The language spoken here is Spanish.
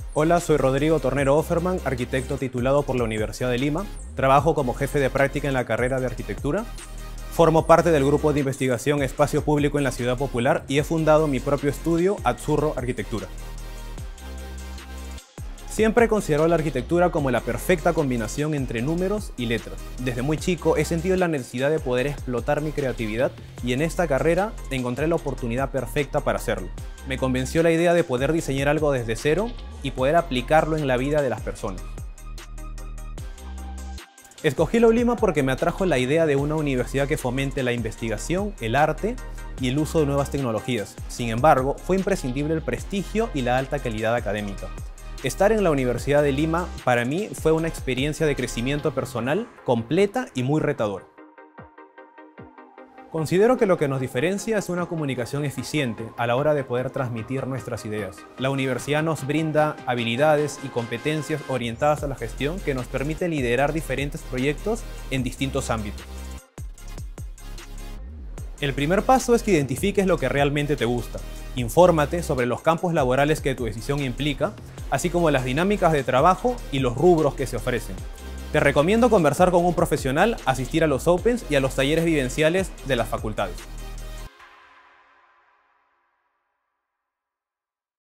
Hola, soy Rodrigo Tornero Offerman, arquitecto titulado por la Universidad de Lima. Trabajo como jefe de práctica en la carrera de arquitectura. Formo parte del grupo de investigación Espacio Público en la Ciudad Popular y he fundado mi propio estudio, Azzurro Arquitectura. Siempre he considerado la arquitectura como la perfecta combinación entre números y letras. Desde muy chico he sentido la necesidad de poder explotar mi creatividad y en esta carrera encontré la oportunidad perfecta para hacerlo. Me convenció la idea de poder diseñar algo desde cero y poder aplicarlo en la vida de las personas. Escogí la ULIMA porque me atrajo la idea de una universidad que fomente la investigación, el arte y el uso de nuevas tecnologías. Sin embargo, fue imprescindible el prestigio y la alta calidad académica. Estar en la Universidad de Lima para mí fue una experiencia de crecimiento personal completa y muy retadora. Considero que lo que nos diferencia es una comunicación eficiente a la hora de poder transmitir nuestras ideas. La universidad nos brinda habilidades y competencias orientadas a la gestión que nos permite liderar diferentes proyectos en distintos ámbitos. El primer paso es que identifiques lo que realmente te gusta. Infórmate sobre los campos laborales que tu decisión implica, así como las dinámicas de trabajo y los rubros que se ofrecen. Te recomiendo conversar con un profesional, asistir a los Opens y a los talleres vivenciales de las facultades.